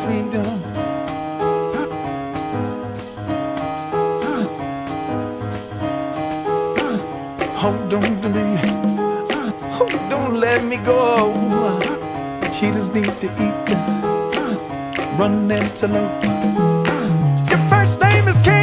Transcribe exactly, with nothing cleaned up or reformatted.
freedom. Hold on to me, oh, don't let me go. Cheetahs need to eat, run antelope. Your first name is King.